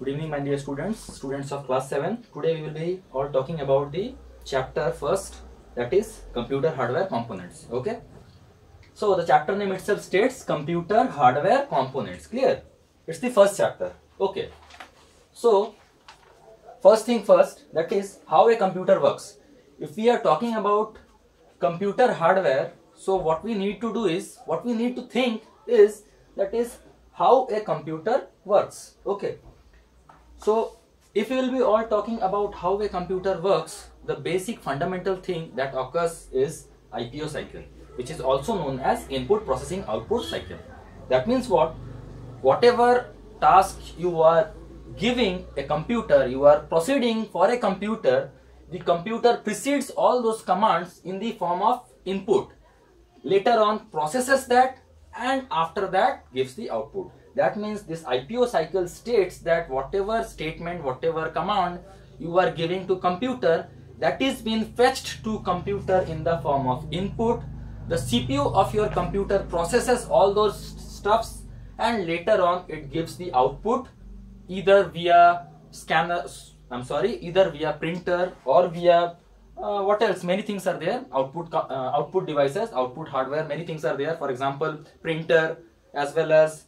Good evening, my dear students of class 7. Today we will be all talking about the chapter first, that is computer hardware components. Okay. So the chapter name itself states computer hardware components. Clear? It's the first chapter. Okay. So first thing first, that is how a computer works. If we are talking about computer hardware, so what we need to do is, what we need to think is, that is how a computer works. Okay. So if we will be all talking about how a computer works, the basic fundamental thing that occurs is IPO cycle, which is also known as input processing output cycle. That means what? Whatever task you are giving a computer, you are proceeding for a computer, the computer precedes all those commands in the form of input, later on processes that, and after that gives the output. That means this IPO cycle states that whatever statement, whatever command you are giving to computer, that is being fetched to computer in the form of input. The CPU of your computer processes all those stuffs, and later on it gives the output either via scanner, either via printer or via what else? Many things are there. Output devices, output hardware, many things are there. For example, printer, as well as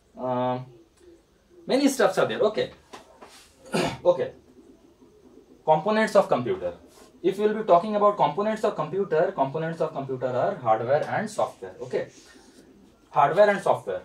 many stuffs are there. Okay. Okay. Components of computer. If we will be talking about components of computer are hardware and software. Okay. Hardware and software.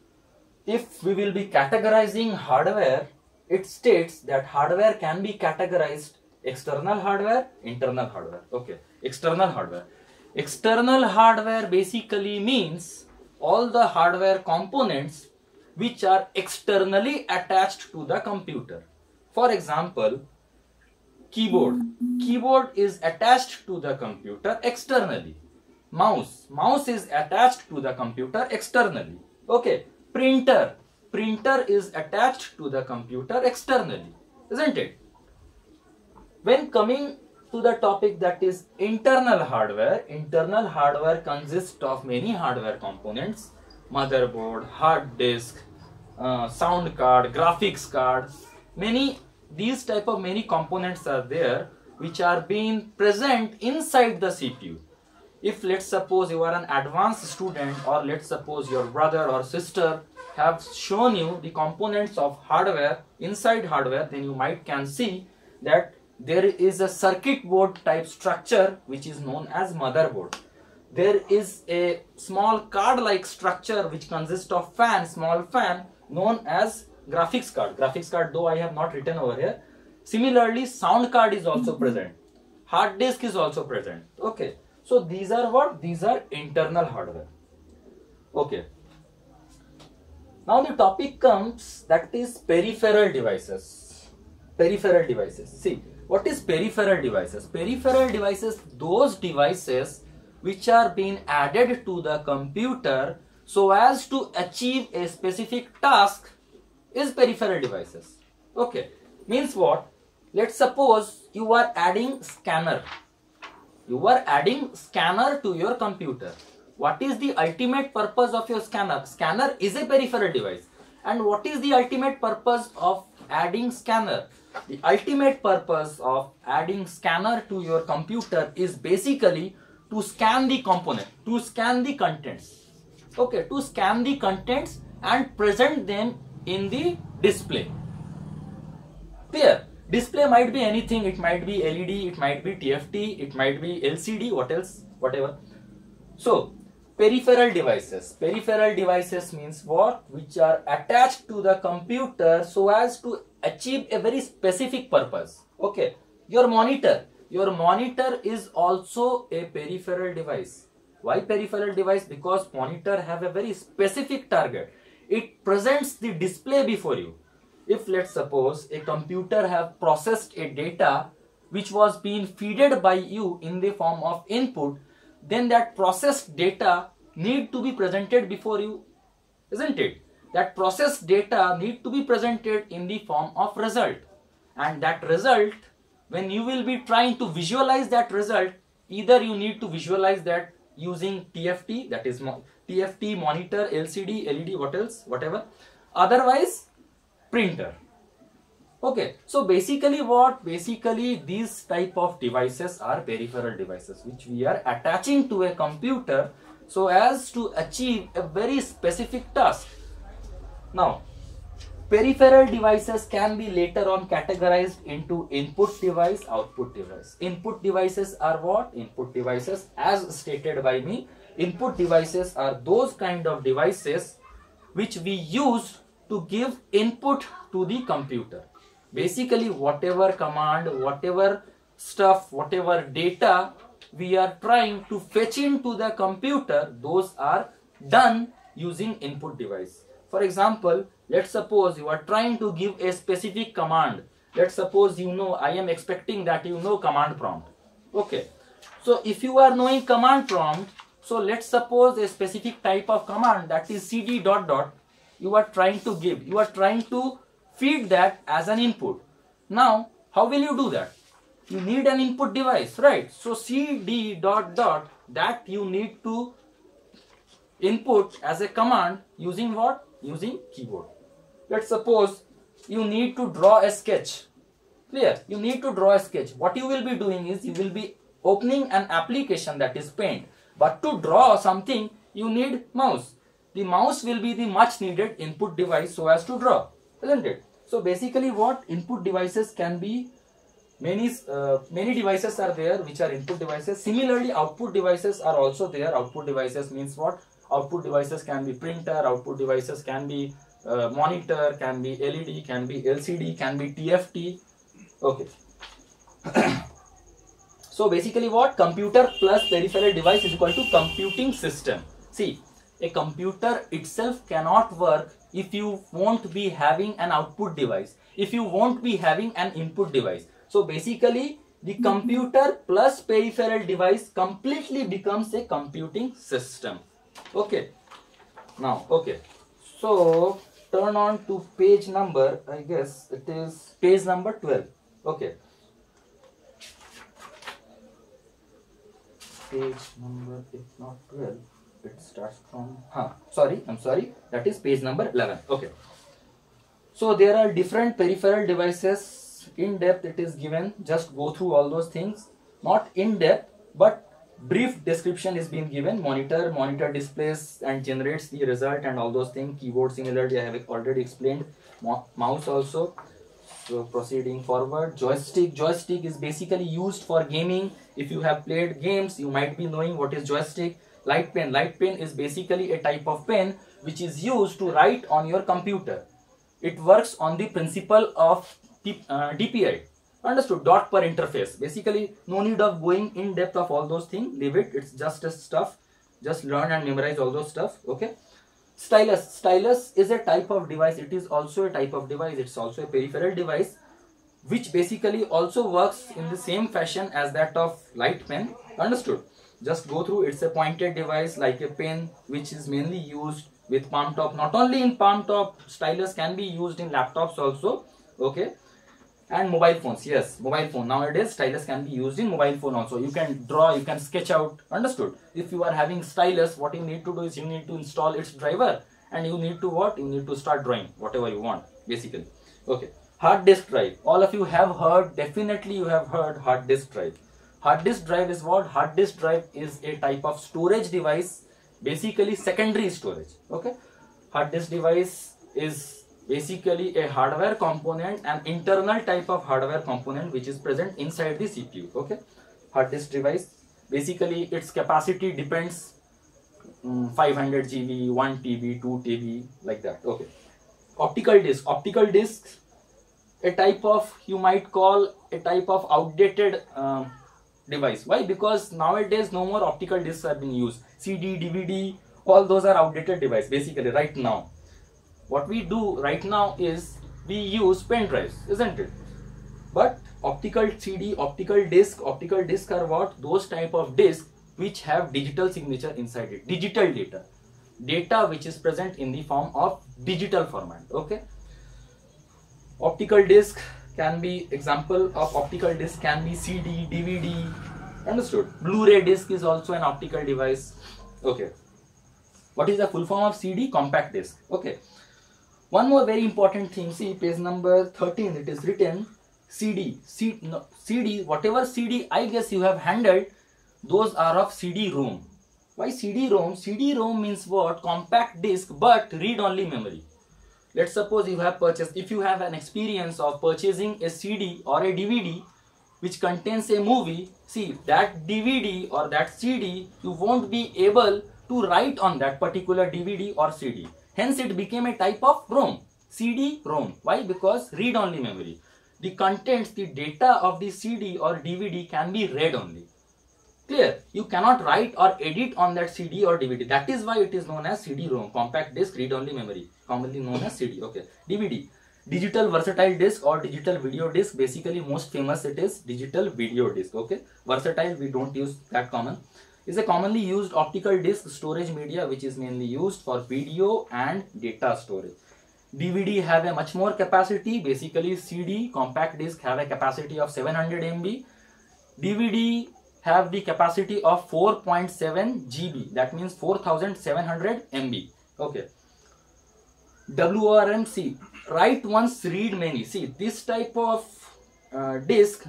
If we will be categorizing hardware, it states that hardware can be categorized external hardware, internal hardware. Okay. External hardware. External hardware basically means all the hardware components which are externally attached to the computer. For example, keyboard. Keyboard is attached to the computer externally. Mouse is attached to the computer externally. Okay. Printer is attached to the computer externally, isn't it? When coming to the topic that is internal hardware consists of many hardware components: motherboard, hard disk, sound card, graphics card. These type of many components are there which are being present inside the CPU. If let's suppose you are an advanced student, or let's suppose your brother or sister have shown you the components of hardware inside hardware, then you can see that there is a circuit board type structure which is known as motherboard. There is a small card like structure which consists of small fan, known as graphics card. Graphics card, though I have not written over here. Similarly, sound card is also present. Hard disk is also present. Okay. So these are what? These are internal hardware. Okay. Now the topic comes, that is peripheral devices. Peripheral devices. See, what is peripheral devices? Peripheral devices, those devices which are being added to the computer so as to achieve a specific task, is peripheral devices. Okay. Means what? Let's suppose you are adding scanner. You are adding scanner to your computer. What is the ultimate purpose of your scanner? Scanner is a peripheral device. And what is the ultimate purpose of adding scanner? The ultimate purpose of adding scanner to your computer is basically to scan the component, to scan the contents. Okay, to scan the contents and present them in the display. Clear? Display might be anything. It might be LED, it might be TFT, it might be LCD, what else? Whatever. So, peripheral devices. Peripheral devices means what? Which are attached to the computer so as to achieve a very specific purpose. Okay. Your monitor. Your monitor is also a peripheral device. Why peripheral device? Because monitor have a very specific target. It presents the display before you. If let's suppose a computer have processed a data which was being fed by you in the form of input, then that processed data need to be presented before you, isn't it? That processed data need to be presented in the form of result. And that result, when you will be trying to visualize that result, either you need to visualize that using TFT, that is TFT, monitor, LCD, LED, what else, whatever. Otherwise, printer. Okay, so basically these type of devices are peripheral devices which we are attaching to a computer so as to achieve a very specific task. Now, peripheral devices can be later on categorized into input device, output device. Input devices are what? Input devices, as stated by me, input devices are those kind of devices which we use to give input to the computer. Basically, whatever command, whatever stuff, whatever data we are trying to fetch into the computer, those are done using input device. For example, let's suppose you are trying to give a specific command. Let's suppose I am expecting that you know command prompt. Okay. So if you are knowing command prompt, so let's suppose a specific type of command, that is cd ... you are trying to give. You are trying to feed that as an input. Now, how will you do that? You need an input device, right? So cd ... that you need to input as a command using what? Using keyboard. Let's suppose you need to draw a sketch. Clear? You need to draw a sketch. What you will be doing is you will be opening an application, that is Paint. But to draw something, you need mouse. The mouse will be the much needed input device so as to draw, isn't it? So basically what input devices can be, many devices are there which are input devices. Similarly, output devices are also there. Output devices means what? Output devices can be printer, output devices can be monitor, can be LED, can be LCD, can be TFT. Okay. So basically what? Computer plus peripheral device is equal to computing system. See, a computer itself cannot work if you won't be having an output device, if you won't be having an input device. So basically the computer plus peripheral device completely becomes a computing system. Okay. Now, okay. So turn on to page number, I guess it is page number 12. Okay. Page number, if not 12, it starts from, I'm sorry, that is page number 11. Okay. So there are different peripheral devices. In depth it is given. Just go through all those things. Not in depth, but brief description is being given. Monitor displays and generates the result and all those things. Keyboard similarly I have already explained. Mouse also. So proceeding forward, joystick is basically used for gaming. If you have played games, you might be knowing what is joystick. Light pen is basically a type of pen which is used to write on your computer. It works on the principle of DPI. Understood? Dot per interface. Basically, no need of going in depth of all those things. Leave it. It's just a stuff. Just learn and memorize all those stuff. Okay. Stylus is a type of device. It is also a type of device. It's also a peripheral device, which basically also works in the same fashion as that of light pen. Understood? Just go through. It's a pointed device like a pen, which is mainly used with palm top. Not only in palm top, stylus can be used in laptops also. Okay. And mobile phones. Yes, mobile phone. Nowadays, stylus can be used in mobile phone also. You can draw, you can sketch out. Understood? If you are having stylus, what you need to do is you need to install its driver. And you need to what? You need to start drawing whatever you want, basically. Okay. Hard disk drive. All of you have heard, definitely you have heard hard disk drive. Hard disk drive is what? Hard disk drive is a type of storage device, basically secondary storage. Okay. Hard disk device is basically a hardware component, an internal type of hardware component which is present inside the CPU. Okay. Hard disk device, basically its capacity depends 500 GB, 1 TB, 2 TB, like that. Okay. Optical discs, a type of, you might call a type of outdated device. Why? Because nowadays no more optical discs are being used. CD, DVD, all those are outdated device basically right now. What we do right now is we use pen drives, isn't it? But optical CD, optical disc are what? Those type of discs which have digital signature inside it, digital data which is present in the form of digital format. Okay. Optical disc can be, example of optical disc can be CD, DVD. Understood? Blu-ray disc is also an optical device. Okay. What is the full form of CD? Compact disc. Okay. One more very important thing, see page number 13, it is written CD. CD, whatever CD I guess you have handled, those are of CD-ROM. Why CD-ROM? CD-ROM means what? Compact disc but read-only memory. Let's suppose you have purchased, if you have an experience of purchasing a CD or a DVD which contains a movie, see that DVD or that CD, you won't be able to write on that particular DVD or CD. Hence it became a type of ROM, CD-ROM. Why? Because read-only memory. The contents, the data of the CD or DVD can be read only. Clear? You cannot write or edit on that CD or DVD. That is why it is known as CD-ROM, compact disc read-only memory, commonly known as CD. Okay. DVD, digital versatile disc or digital video disc. Basically, most famous it is digital video disc. Okay. Versatile, we don't use that common. Is a commonly used optical disc storage media which is mainly used for video and data storage. DVD have a much more capacity. Basically, CD, compact disc have a capacity of 700 MB. DVD have the capacity of 4.7 GB. That means 4700 MB. Okay. WRMC, write once, read many. See, this type of disc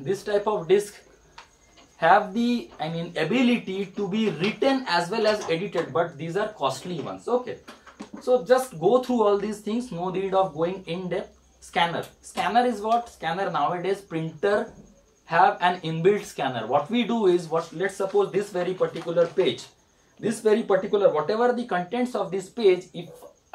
have the ability to be written as well as edited, but these are costly ones. Okay. So just go through all these things, no need of going in depth. Scanner. Scanner is what? Scanner nowadays, printer have an inbuilt scanner. What we do is, let's suppose this very particular page, whatever the contents of this page, if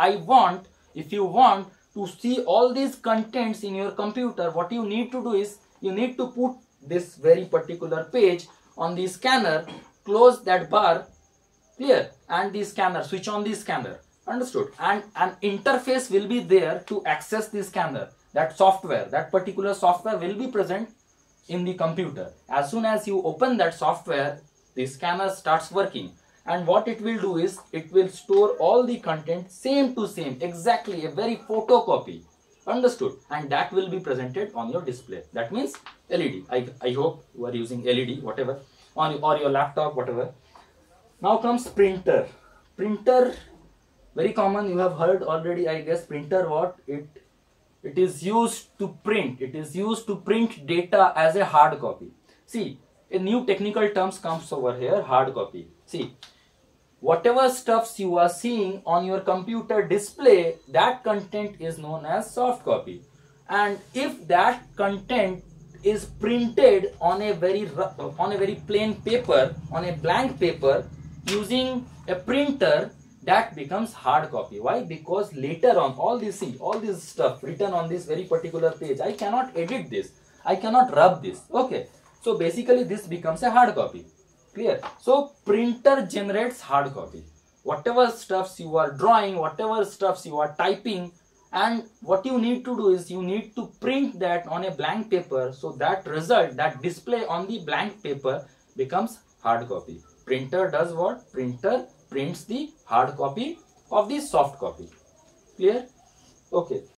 you want to see all these contents in your computer, what you need to do is, you need to put this very particular page on the scanner, close that bar, clear, and the scanner, switch on the scanner. Understood? And an interface will be there to access the scanner. That software, that particular software will be present in the computer. As soon as you open that software, the scanner starts working. And what it will do is, it will store all the content same to same, exactly a very photocopy. Understood? And that will be presented on your display. That means LED. I hope you are using LED, whatever, or your laptop, whatever. Now comes printer. Printer, very common, you have heard already, I guess. Printer, what? It is used to print. It is used to print data as a hard copy. See, a new technical terms comes over here, hard copy. See, whatever stuffs you are seeing on your computer display, that content is known as soft copy. And if that content is printed on a very plain paper, on a blank paper, using a printer, that becomes hard copy. Why? Because later on, all this stuff written on this very particular page, I cannot edit this, I cannot rub this. Okay. So basically this becomes a hard copy. Clear? So printer generates hard copy. Whatever stuffs you are drawing, whatever stuffs you are typing, and what you need to do is, you need to print that on a blank paper, so that result, that display on the blank paper becomes hard copy. Printer does what? Printer prints the hard copy of the soft copy. Clear? Okay.